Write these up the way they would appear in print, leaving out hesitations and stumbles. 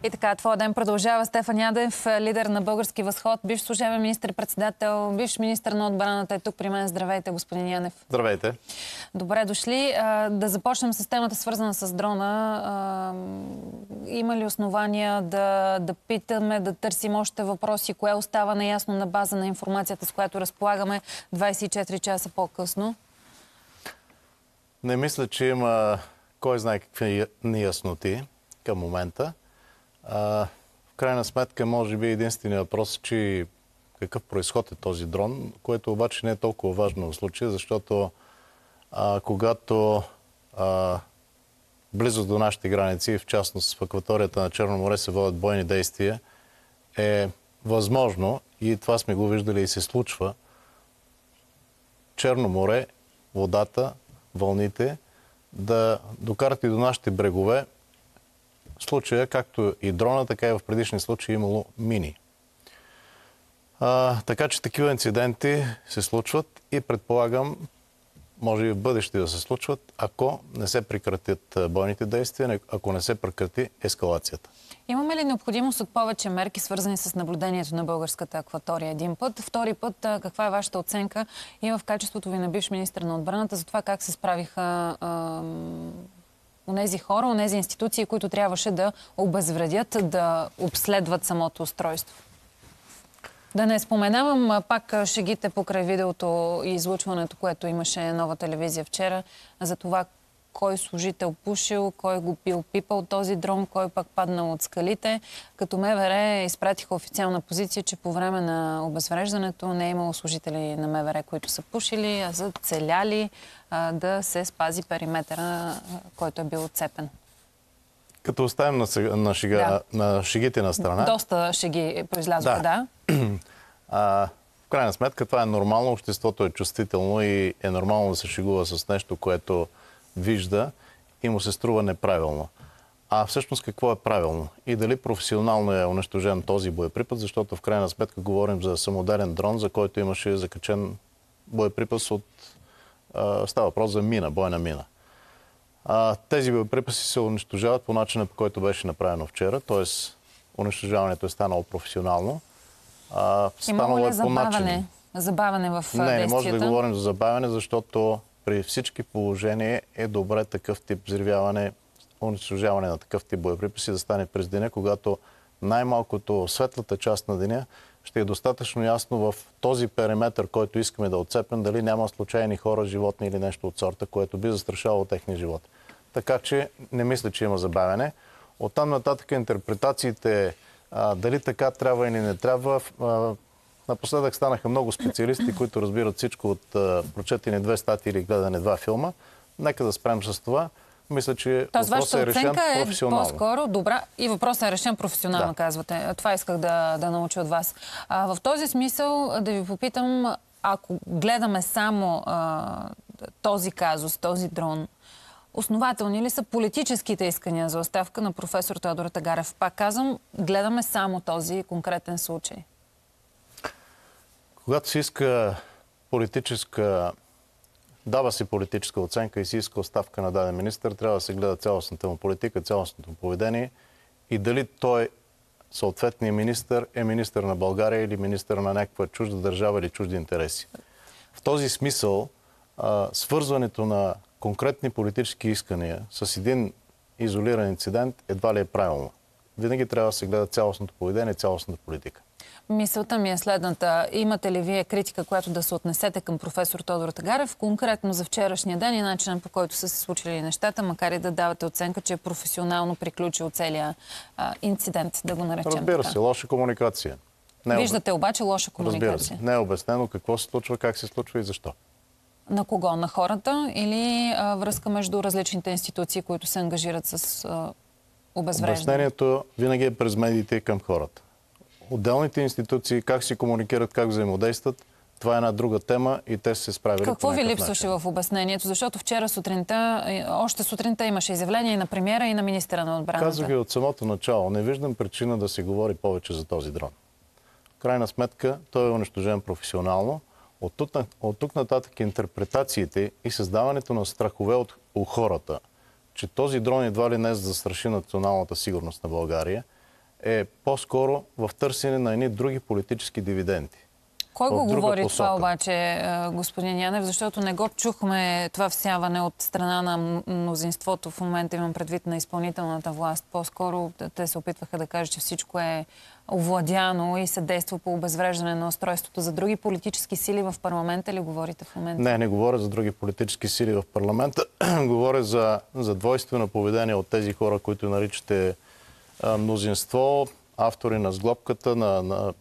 И така, твоя ден продължава. Стефан Ядев, лидер на Български възход, бивш служебен министър-председател, бивш министър на отбраната е тук при мен. Здравейте, господин Янев. Здравейте. Добре дошли. Да започнем с темата, свързана с дрона. Има ли основания да питаме, да търсим още въпроси? Кое остава неясно на база на информацията, с която разполагаме 24 часа по-късно? Не мисля, че има кой знае какви неясноти към момента. В крайна сметка, може би единственият въпрос е, че какъв произход е този дрон, което обаче не е толкова важно в случая, защото когато близо до нашите граници, в частност в акваторията на Черно море, се водят бойни действия, е възможно, и това сме го виждали и се случва, Черно море, водата, вълните, да докарат и до нашите брегове. В случая, както и дрона, така и в предишни случаи имало мини. Така че такива инциденти се случват и предполагам, може и в бъдеще да се случват, ако не се прекратят бойните действия, ако не се прекрати ескалацията. Имаме ли необходимост от повече мерки, свързани с наблюдението на българската акватория един път? Втори път, каква е вашата оценка и в качеството ви на бивш министър на отбраната за това как се справиха онези хора, онези институции, които трябваше да обезвредят, да обследват самото устройство? Да не споменавам пак шегите покрай видеото и излъчването, което имаше Нова телевизия вчера, за това кой служител пушил, кой го бил пипал този дрон, кой пак паднал от скалите. Като МВР изпратиха официална позиция, че по време на обезвреждането не е имало служители на МВР, които са пушили, а са целяли да се спази периметъра, който е бил отцепен. Като оставим на шегите на страна. Доста шеги произлязоха, да. В крайна сметка това е нормално. Обществото е чувствително и е нормално да се шегува с нещо, което вижда и му се струва неправилно. А всъщност какво е правилно? И дали професионално е унищожен този боеприпас, защото в крайна сметка говорим за самоделен дрон, за който имаше закачен боеприпас от... става въпрос за мина, бойна мина. Тези боеприпаси се унищожават по начина, по който беше направено вчера, т.е. унищожаването е станало професионално. Имало ли забавяне в действията? Не може да говорим за забавяне, защото при всички положения е добре такъв тип взривяване, унищожаване на такъв тип боеприпаси да стане през деня, когато най-малкото светлата част на деня ще е достатъчно ясно в този периметър, който искаме да отцепим, дали няма случайни хора, животни или нещо от сорта, което би застрашавало техния живот. Така че не мисля, че има забавяне. Оттам нататък интерпретациите, дали така трябва или не трябва. Напоследък станаха много специалисти, които разбират всичко от прочетени 2 статии или гледане 2 филма. Нека да спрем с това. Мисля, че въпросът е решен професионално. По-скоро добра и въпросът е решен професионално, казвате. Това исках да науча от вас. В този смисъл да ви попитам, ако гледаме само този казус, този дрон, основателни ли са политическите искания за оставка на професор Тодор Тагарев? Пак казвам, гледаме само този конкретен случай. Когато се иска дава се политическа оценка и се иска оставка на даден министър, трябва да се гледа цялостната му политика, цялостното му поведение и дали той, съответният министър, е министър на България или министър на някаква чужда държава или чужди интереси. В този смисъл, свързването на конкретни политически искания с един изолиран инцидент едва ли е правилно. Винаги трябва да се гледа цялостното поведение и цялостната политика. Мисълта ми е следната. Имате ли вие критика, която да се отнесете към професор Тодор Тагарев, конкретно за вчерашния ден и начинът, по който са се случили нещата, макар и да давате оценка, че е професионално приключил целия инцидент, да го наречем? Разбира се, лоша комуникация. Виждате обаче лоша комуникация. Разбира се. Не е обяснено какво се случва, как се случва и защо. На кого? На хората или връзка между различните институции, които се ангажират с обезвреждане? Обяснението винаги е през медиите към хората. Отделните институции, как си комуникират, как взаимодействат, това е една друга тема и те се справили. Какво ви липсваше в обяснението? Защото вчера още сутринта имаше изявление и на премиера, и на министъра на отбраната. Казах ви от самото начало, не виждам причина да се говори повече за този дрон. В крайна сметка, той е унищожен професионално. От тук нататък интерпретациите и създаването на страхове у хората, че този дрон едва ли не застраши националната сигурност на България, е по-скоро в търсене на едни други политически дивиденти. Кой го говори посока. това обаче, господин Янев? Защото не го чухме това всяване от страна на мнозинството. В момента имам предвид на изпълнителната власт. По-скоро те се опитваха да кажат, че всичко е овладяно и се действа по обезвреждане на устройството. За други политически сили в парламента ли говорите в момента? Не говоря за други политически сили в парламента. Говоря за двойствено поведение от тези хора, които наричате мнозинство, автори на сглобката, на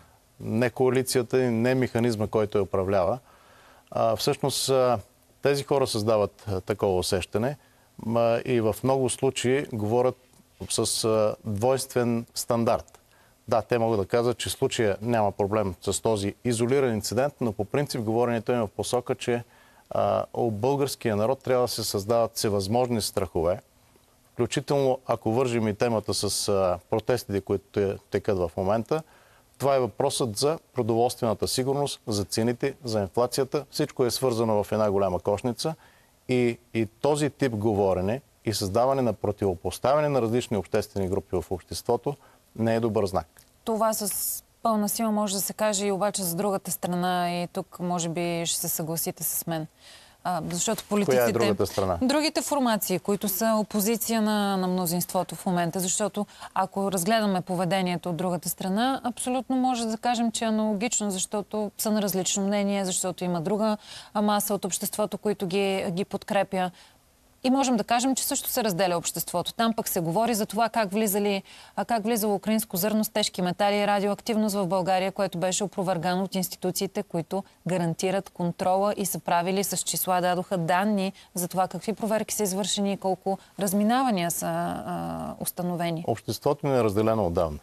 не коалицията и не механизма, който я управлява. Всъщност тези хора създават такова усещане и в много случаи говорят с двойствен стандарт. Да, те могат да кажат, че в случая няма проблем с този изолиран инцидент, но по принцип говоренето им в посока, че у българския народ трябва да се създават всевъзможни страхове, включително ако вържим и темата с протестите, които текат в момента. Това е въпросът за продоволствената сигурност, за цените, за инфлацията. Всичко е свързано в една голяма кошница и този тип говорене и създаване на противопоставяне на различни обществени групи в обществото не е добър знак. Това с пълна сила може да се каже и обаче за другата страна и тук може би ще се съгласите с мен. Защото политиците... Коя е другата страна? Другите формации, които са опозиция на мнозинството в момента. Защото ако разгледаме поведението от другата страна, абсолютно може да кажем, че е аналогично, защото са на различно мнение, защото има друга маса от обществото, които ги подкрепя. И можем да кажем, че също се разделя обществото. Там пък се говори за това как влизало украинско зърно с тежки метали и радиоактивност в България, което беше опровергано от институциите, които гарантират контрола и са правили с числа, дадоха данни за това какви проверки са извършени и колко разминавания са установени. Обществото ни е разделено отдавна.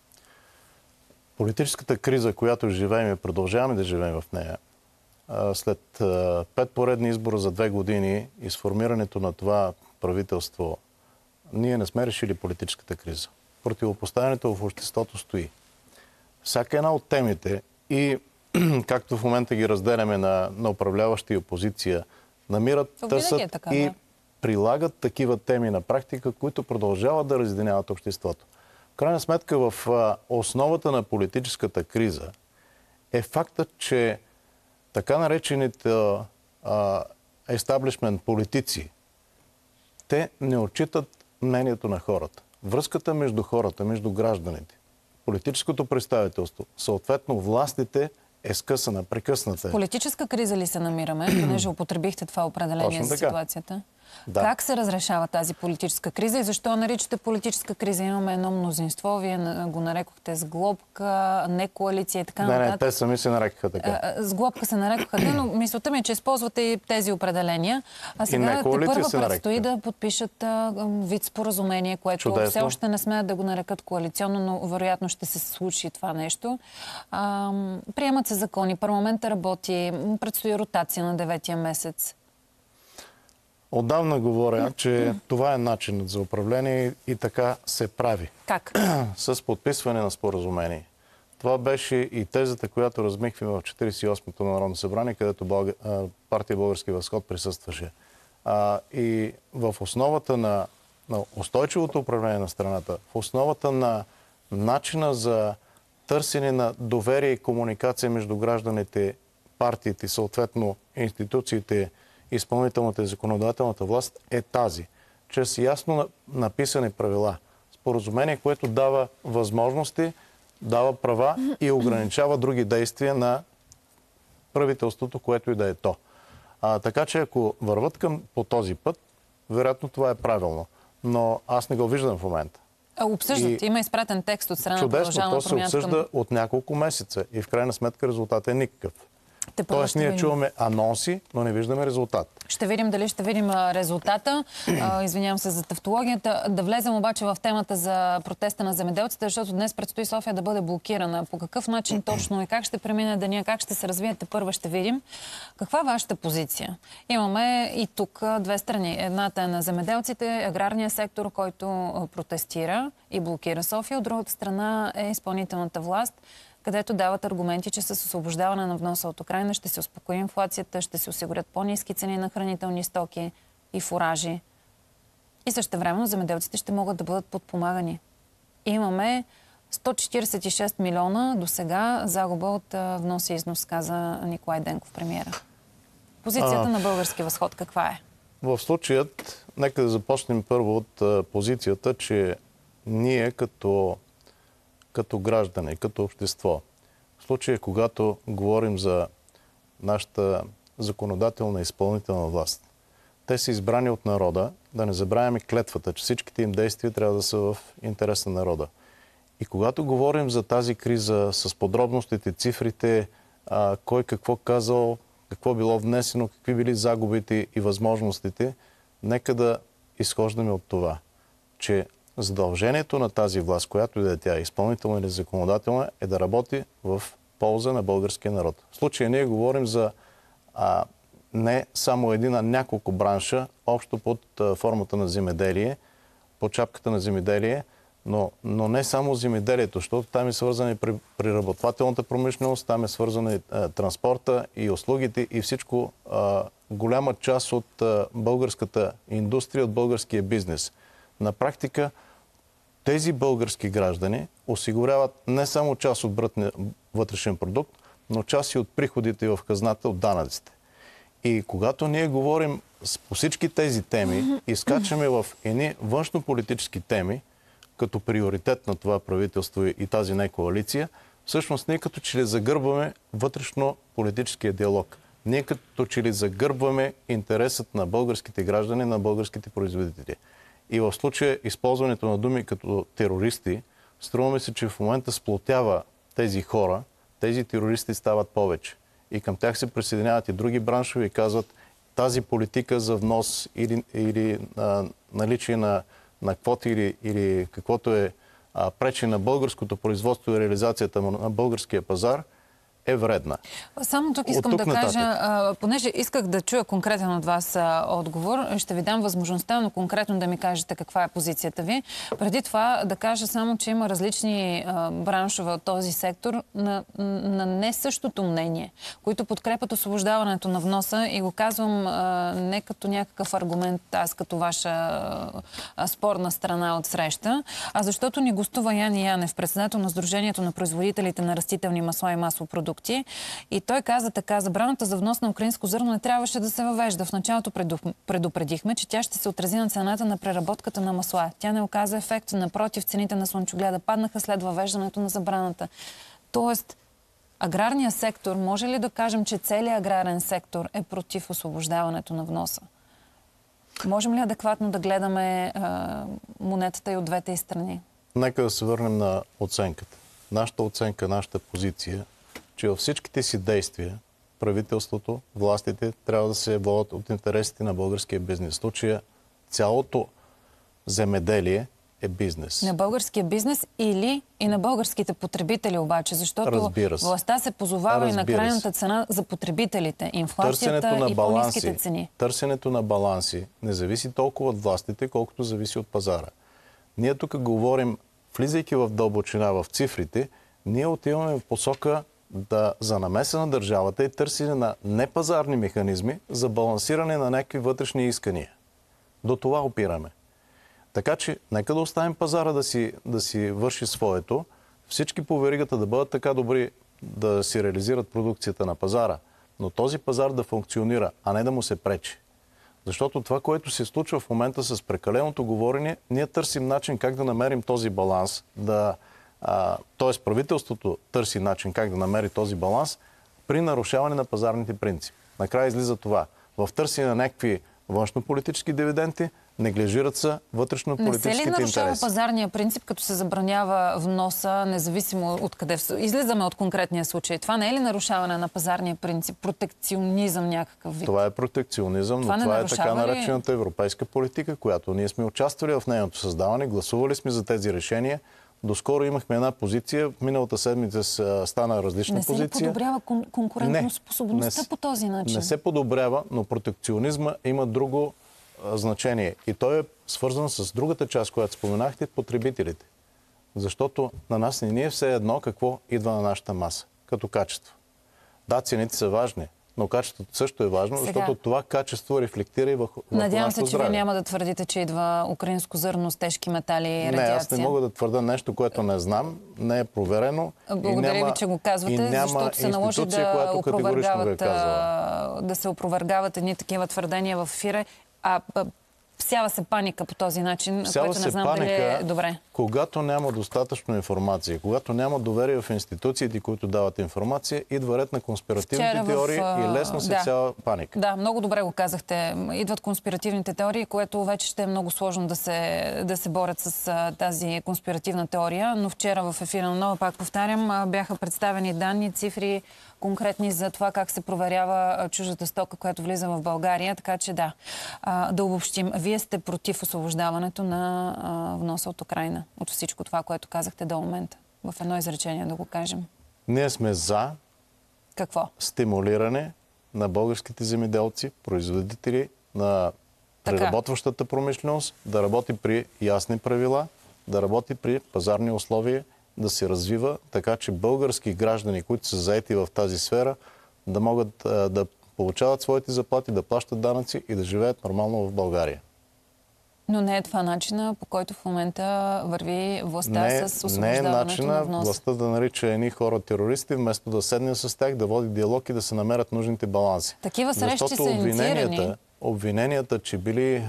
Политическата криза, която живеем и продължаваме да живеем в нея, след 5 поредни избора за 2 години и сформирането на това правителство, ние не сме решили политическата криза. Противопоставянето в обществото стои. Всяка една от темите и както в момента ги разделяме на управляваща и опозиция, намират, търсят и прилагат такива теми на практика, които продължават да разединяват обществото. В крайна сметка в основата на политическата криза е фактът, че така наречените естаблишмент политици, те не отчитат мнението на хората. Връзката между хората, между гражданите, политическото представителство, съответно властите е скъсана, прекъсната. Политическа криза ли се намираме, понеже употребихте това определение за ситуацията? Да. Как се разрешава тази политическа криза и защо наричате политическа криза? Имаме едно мнозинство, вие го нарекохте сглобка, не коалиция и така нататък. Не, те сами се нарекаха така. Сглобка се нарекоха те, но мисълта ми е, че използвате и тези определения. А сега тепърва предстои да подпишат вид споразумение, което чудесно. Все още не смеят да го нарекат коалиционно, но вероятно ще се случи това нещо. Приемат се закони, парламентът работи, предстои ротация на 9-я месец. Отдавна говоря, че това е начинът за управление и така се прави. Как? С подписване на споразумение. Това беше и тезата, която размихме в 48-то Народно събрание, където партия Български възход присъстваше. И в основата на устойчивото управление на страната, в основата на начина за търсене на доверие и комуникация между гражданите, партиите, съответно институциите, изпълнителната и законодателната власт е тази. Чрез ясно написани правила. Споразумение, което дава възможности, дава права и ограничава други действия на правителството, което и да е то. Така че ако върват по този път, вероятно това е правилно. Но аз не го виждам в момента. Обсъждат. Има изпратен текст от страна на Продължаваме промяната. Чудесно, то се обсъжда от няколко месеца и в крайна сметка резултатът е никакъв. Тоест ние чуваме анонси, но не виждаме резултат. Ще видим дали ще видим резултата. Извинявам се за тавтологията. Да влезем обаче в темата за протеста на земеделците, защото днес предстои София да бъде блокирана. По какъв начин точно и как ще премине деня, как ще се развиете, първа ще видим. Каква е вашата позиция? Имаме и тук две страни. Едната е на земеделците, аграрния сектор, който протестира и блокира София. От другата страна е изпълнителната власт, където дават аргументи, че с освобождаване на вноса от Украйна ще се успокои инфлацията, ще се осигурят по-ниски цени на хранителни стоки и фуражи. И същевременно земеделците ще могат да бъдат подпомагани. имаме 146 милиона до сега загуба от внос и износ, каза Николай Денков, премиера. Позицията на Български възход каква е? В случаят, нека да започнем първо от позицията, че ние като граждани, като общество, в случая, когато говорим за нашата законодателна и изпълнителна власт, те са избрани от народа, да не забравяме клетвата, че всичките им действия трябва да са в интерес на народа. И когато говорим за тази криза с подробностите, цифрите, кой какво казал, какво било внесено, какви били загубите и възможностите, нека да изхождаме от това, че задължението на тази власт, която и да е тя, изпълнителна или законодателна, е да работи в полза на българския народ. В случая ние говорим за не само един, а няколко бранша, общо под формата на земеделие, под шапката на земеделие, но не само земеделието, защото там е свързани преработвателната промишленост, там е свързани транспорта и услугите и всичко, голяма част от българската индустрия, от българския бизнес. На практика тези български граждани осигуряват не само част от брутния вътрешен продукт, но част и от приходите в хазната от данъците. И когато ние говорим по всички тези теми и скачаме в едни външнополитически теми, като приоритет на това правителство и тази не коалиция, всъщност ние като че ли загърбваме вътрешно-политическия диалог. Ние като че ли загърбваме интересът на българските граждани, на българските производители. И в случая използването на думи като терористи, струваме се, че в момента сплотява тези хора, тези терористи стават повече. И към тях се присъединяват и други браншове и казват, тази политика за внос или наличие на квоти или каквото е пречи на българското производство и реализацията на българския пазар, е вредна. Само тук искам да кажа, понеже исках да чуя конкретен от вас отговор, ще ви дам възможността, но конкретно да ми кажете каква е позицията ви. Преди това да кажа само, че има различни браншове от този сектор на не същото мнение, които подкрепят освобождаването на вноса и го казвам не като някакъв аргумент, аз като ваша спорна страна от среща, а защото ни гостува Яни Янев, председател на Сдружението на производителите на растителни масла и маслопродукти. И той каза така, забраната за внос на украинско зърно не трябваше да се въвежда. В началото предупредихме, че тя ще се отрази на цената на преработката на масла. Тя не оказа ефект. Напротив, цените на слънчогледа паднаха след въвеждането на забраната. Тоест, аграрният сектор, може ли да кажем, че целият аграрен сектор е против освобождаването на вноса? Можем ли адекватно да гледаме монетата и от двете страни? Нека да се върнем на оценката. Нашата оценка, нашата позиция, че във всичките си действия правителството, властите трябва да се водят от интересите на българския бизнес. В случая цялото земеделие е бизнес. На българския бизнес или и на българските потребители обаче, защото властта се позовава и на крайната цена за потребителите, инфлацията и по-ниските цени. Търсенето на баланси не зависи толкова от властите, колкото зависи от пазара. Ние тук говорим, влизайки в дълбочина в цифрите, ние отиваме в посока за намеса на държавата и търсене на непазарни механизми за балансиране на някакви вътрешни искания. До това опираме. Така че, нека да оставим пазара да си върши своето, всички по веригата да бъдат така добри да си реализират продукцията на пазара, но този пазар да функционира, а не да му се пречи. Защото това, което се случва в момента с прекаленото говорене, ние търсим начин как да намерим този баланс, т.е. правителството търси начин как да намери този баланс при нарушаване на пазарните принципи. Накрая излиза това. В търсене на някакви външнополитически дивиденти, неглижират се вътрешно-политическите интереси. Не се ли нарушава пазарния принцип, като се забранява вноса, независимо от къде излизаме от конкретния случай? Това не е ли нарушаване на пазарния принцип? Протекционизъм някакъв вид? Това е протекционизъм, но това е така наречената европейска политика, която ние сме участвали в нейното създаване, гласували сме за тези решения. Доскоро имахме една позиция, миналата седмица стана различна позиция. Не се ли подобрява конкурентоспособността по този начин? Не се подобрява, но протекционизма има друго значение. И той е свързан с другата част, която споменахте, потребителите. Защото на нас не ни е все едно какво идва на нашата маса, като качество. Да, цените са важни, но качеството също е важно, Сега, защото това качество рефлектира и върху надявам нашето се, че здраве. вие няма да твърдите, че идва украинско зърно с тежки метали и радиация. Не, аз не мога да твърда нещо, което не знам, не е проверено. Благодаря ви, че го казвате, защото се наложи да се опровергават едни такива твърдения в ефира. Всява се паника по този начин, което не знам дали е добре. Когато няма достатъчно информация, когато няма доверие в институциите, които дават информация, идва ред на конспиративните теории и лесно се всява паника. Да, много добре го казахте. Идват конспиративните теории, което вече ще е много сложно да се борят с тази конспиративна теория. Но вчера в ефира на Нова, пак повтарям, бяха представени данни, цифри, конкретни за това как се проверява чуждата стока, която влиза в България. Така че да обобщим. Вие сте против освобождаването на вноса от Украйна. От всичко това, което казахте до момента. В едно изречение да го кажем. Ние сме за стимулиране на българските земеделци, производители, на преработващата промишленост, да работи при ясни правила, да работи при пазарни условия, да се развива, така че български граждани, които са заети в тази сфера, да могат да получават своите заплати, да плащат данъци и да живеят нормално в България. Но не е това начина, по който в момента върви властта с освобождаването на вноса. Не е начина на властта да нарича едни хора терористи, вместо да седне с тях, да води диалог и да се намерят нужните баланси. Такива срещи са инициирани. Обвиненията, че били,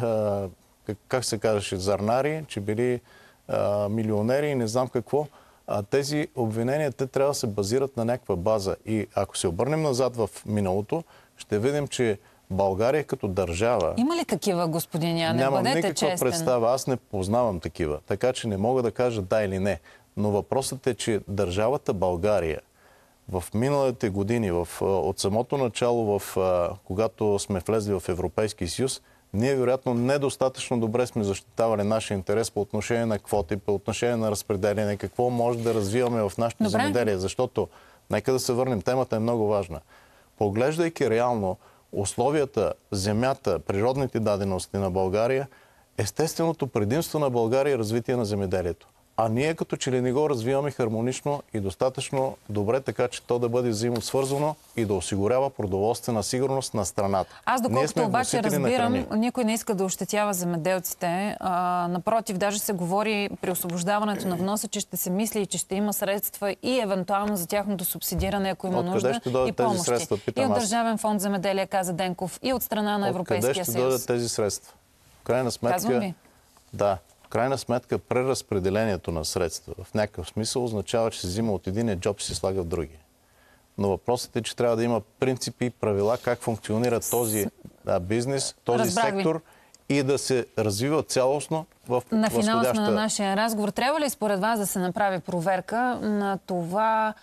как се казваше, зарнари, че били милионери и не знам какво, тези обвинения те трябва да се базират на някаква база. И ако се обърнем назад в миналото, ще видим, че България като държава... Има ли такива, господин Янев? Нямам Бъдете никаква честен. представа. Аз не познавам такива. Така че не мога да кажа да или не. Но въпросът е, че държавата България в миналите години, от самото начало, когато сме влезли в Европейски съюз, ние вероятно недостатъчно добре сме защитавали нашия интерес по отношение на квоти, по отношение на разпределение, какво може да развиваме в нашето земеделие. Защото, нека да се върнем, темата е много важна. Поглеждайки реално условията, земята, природните дадености на България, естественото предимство на България е развитие на земеделието. А ние като че ли не го развиваме хармонично и достатъчно добре, така че то да бъде взаимосвързано и да осигурява продоволствена сигурност на страната. Аз доколкото обаче разбирам, никой не иска да ощетява земеделците. Напротив, даже се говори при освобождаването на вноса, че ще се мисли и че ще има средства и евентуално за тяхното субсидиране, ако има нужда, и помощи. И от Държавен фонд земеделие, каза Денков, и от страна на Европейския съюз. Откъде ще дойдат тези средства? В крайна сметка, в крайна сметка преразпределението на средства в някакъв смисъл означава, че се взима от единия джоб и се слага в другия. Но въпросът е, че трябва да има принципи и правила как функционира този бизнес, този сектор и да се развива цялостно в на финала на нашия разговор. Трябва ли според вас да се направи проверка на това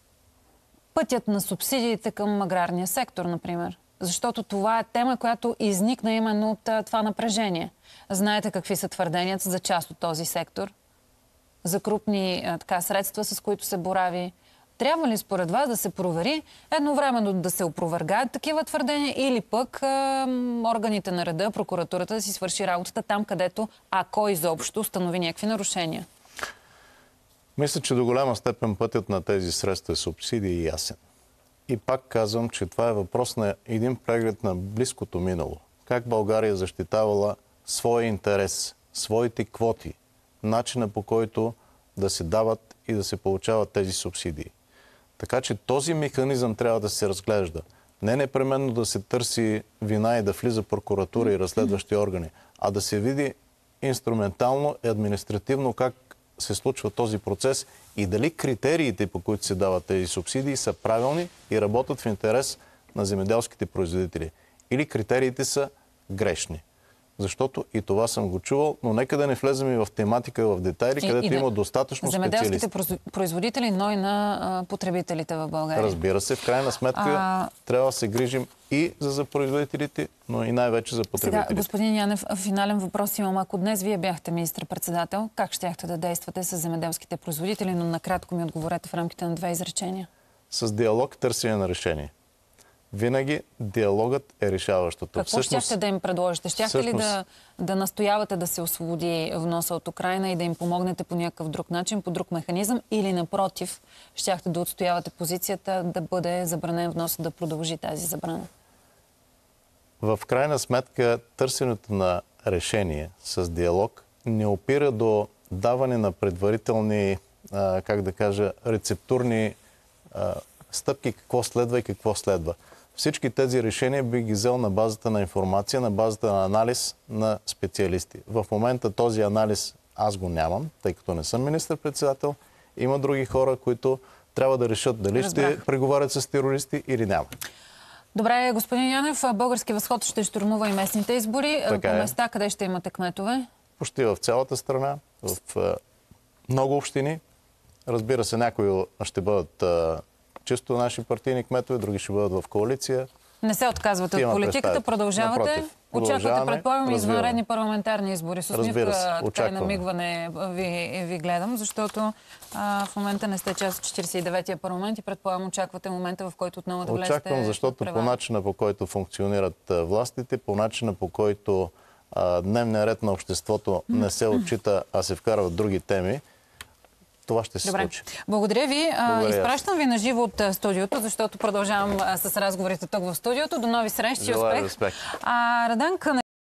пътят на субсидиите към аграрния сектор, например? Защото това е тема, която изникна именно от това напрежение. Знаете какви са твърденията за част от този сектор? За крупни средства, с които се борави. Трябва ли според вас да се провери едновременно да се опровергаят такива твърдения или пък органите на реда, прокуратурата да си свърши работата там, където, ако изобщо установи някакви нарушения? Мисля, че до голяма степен пътят на тези средства е субсидии и ясен. И пак казвам, че това е въпрос на един преглед на близкото минало. Как България защитавала своя интерес, своите квоти, начина по който да се дават и да се получават тези субсидии. Така че този механизъм трябва да се разглежда. Не непременно да се търси вина и да влиза прокуратура и разследващи органи, а да се види инструментално и административно как се случва този процес и дали критериите, по които се дават тези субсидии, са правилни и работят в интерес на земеделските производители. Или критериите са грешни. Защото и това съм го чувал, но нека да не влезем и в тематика и в детайли, където има достатъчно специалисти. Земеделските производители, но и на потребителите в България. Разбира се, в крайна сметка трябва да се грижим и за производителите, но и най-вече за потребителите. Сега, господин Янев, финален въпрос имам. Ако днес вие бяхте министър-председател, как щяхте да действате с земеделските производители, но накратко ми отговорете в рамките на 2 изречения? С диалог, търсене на решение. Винаги диалогът е решаващото. Какво щяхте да им предложите? Щяхте ли да настоявате да се освободи вноса от Украйна и да им помогнете по някакъв друг начин, по друг механизъм? Или напротив, щяхте да отстоявате позицията да бъде забранен вноса, да продължи тази забрана? В крайна сметка, търсенето на решение с диалог не опира до даване на предварителни, рецептурни стъпки, какво следва и какво следва. Всички тези решения би ги взел на базата на информация, на базата на анализ на специалисти. В момента този анализ аз го нямам, тъй като не съм министър-председател. Има други хора, които трябва да решат дали ще преговарят с терористи или няма. Добре, господин Янев, Български възход ще щурмува и местните избори. По места къде ще имате кметове? Почти в цялата страна, в много общини. Разбира се, някои ще бъдат чисто наши партийни кметове, други ще бъдат в коалиция. Не се отказвате от политиката, продължавате. Напротив, очаквате, предполагам, извънредни парламентарни избори. С усмивка, така и намигване ви гледам, защото в момента не сте част от 49-я парламент и предполагам, очаквате момента, в който отново да влезете. Очаквам, защото по начина, по който функционират властите, по начина, по който дневният ред на обществото не се отчита, а се вкарват други теми, това ще се случи. Благодаря ви. Изпращам ви на живо от студиото, защото продължавам с разговорите тук в студиото. До нови срещи и успех. Желая успех. Радан